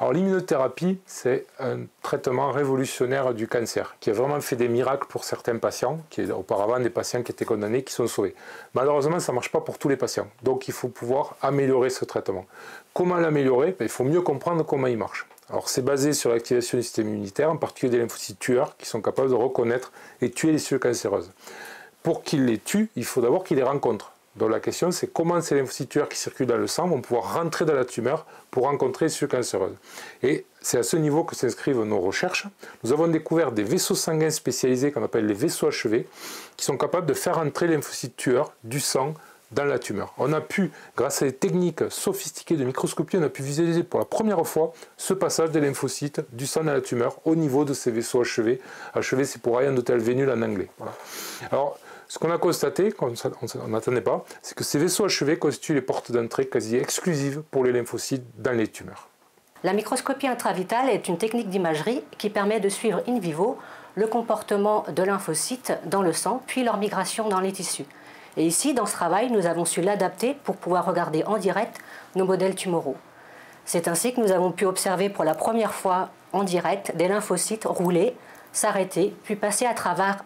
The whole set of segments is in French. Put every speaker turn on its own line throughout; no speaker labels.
Alors l'immunothérapie, c'est un traitement révolutionnaire du cancer qui a vraiment fait des miracles pour certains patients, qui auparavant des patients qui étaient condamnés, qui sont sauvés. Malheureusement, ça ne marche pas pour tous les patients, donc il faut pouvoir améliorer ce traitement. Comment l'améliorer? Il faut mieux comprendre comment il marche. Alors c'est basé sur l'activation du système immunitaire, en particulier des lymphocytes tueurs qui sont capables de reconnaître et tuer les cellules cancéreuses. Pour qu'ils les tuent, il faut d'abord qu'ils les rencontrent. Donc la question, c'est comment ces lymphocytes tueurs qui circulent dans le sang vont pouvoir rentrer dans la tumeur pour rencontrer les cellules cancéreuses. Et c'est à ce niveau que s'inscrivent nos recherches. Nous avons découvert des vaisseaux sanguins spécialisés qu'on appelle les vaisseaux achevés, qui sont capables de faire entrer les lymphocytes tueurs du sang dans la tumeur. On a pu, grâce à des techniques sophistiquées de microscopie, on a pu visualiser pour la première fois ce passage des lymphocytes du sang dans la tumeur au niveau de ces vaisseaux achevés. Achevé, c'est pour ion hotel vénule en anglais. Voilà. Alors, ce qu'on a constaté, qu'on n'attendait pas, c'est que ces vaisseaux achevés constituent les portes d'entrée quasi exclusives pour les lymphocytes dans les tumeurs.
La microscopie intravitale est une technique d'imagerie qui permet de suivre in vivo le comportement de lymphocytes dans le sang, puis leur migration dans les tissus. Et ici, dans ce travail, nous avons su l'adapter pour pouvoir regarder en direct nos modèles tumoraux. C'est ainsi que nous avons pu observer pour la première fois en direct des lymphocytes rouler, s'arrêter, puis passer à travers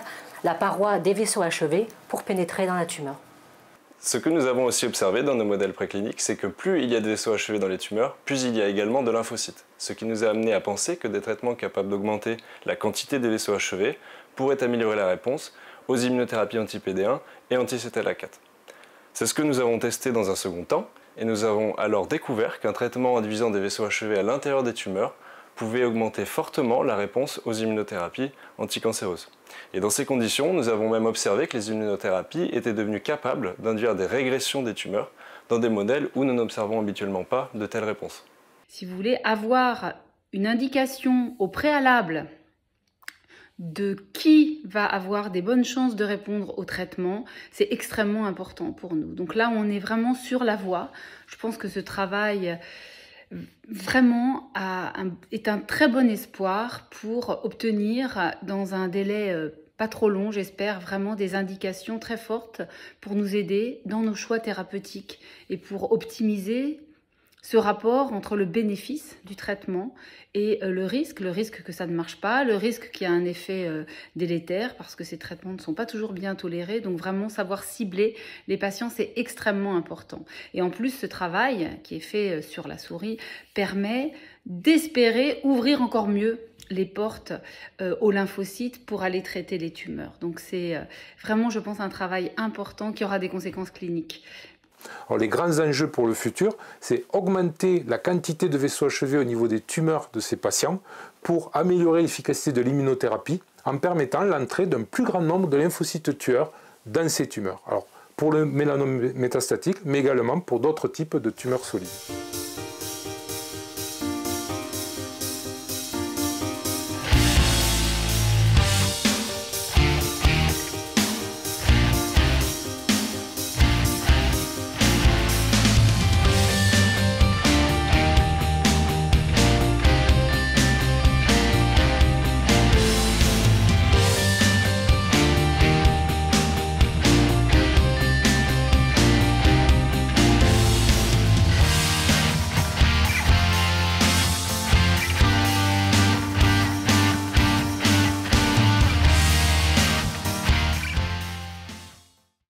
la paroi des vaisseaux achevés pour pénétrer dans la tumeur.
Ce que nous avons aussi observé dans nos modèles précliniques, c'est que plus il y a des vaisseaux achevés dans les tumeurs, plus il y a également de lymphocytes. Ce qui nous a amené à penser que des traitements capables d'augmenter la quantité des vaisseaux achevés pourraient améliorer la réponse aux immunothérapies anti-PD1 et anti-CTLA4. C'est ce que nous avons testé dans un second temps, et nous avons alors découvert qu'un traitement en divisant des vaisseaux achevés à l'intérieur des tumeurs pouvait augmenter fortement la réponse aux immunothérapies anticancéreuses. Et dans ces conditions, nous avons même observé que les immunothérapies étaient devenues capables d'induire des régressions des tumeurs dans des modèles où nous n'observons habituellement pas de telles réponses.
Si vous voulez avoir une indication au préalable de qui va avoir des bonnes chances de répondre au traitement, c'est extrêmement important pour nous. Donc là, on est vraiment sur la voie. Je pense que ce travail vraiment est un très bon espoir pour obtenir dans un délai pas trop long, j'espère, vraiment des indications très fortes pour nous aider dans nos choix thérapeutiques et pour optimiser ce rapport entre le bénéfice du traitement et le risque que ça ne marche pas, le risque qu'il y a un effet délétère parce que ces traitements ne sont pas toujours bien tolérés. Donc vraiment savoir cibler les patients, c'est extrêmement important. Et en plus, ce travail qui est fait sur la souris permet d'espérer ouvrir encore mieux les portes aux lymphocytes pour aller traiter les tumeurs. Donc c'est vraiment, je pense, un travail important qui aura des conséquences cliniques.
Alors, les grands enjeux pour le futur, c'est augmenter la quantité de vaisseaux achevés au niveau des tumeurs de ces patients pour améliorer l'efficacité de l'immunothérapie en permettant l'entrée d'un plus grand nombre de lymphocytes tueurs dans ces tumeurs. Alors, pour le mélanome métastatique, mais également pour d'autres types de tumeurs solides.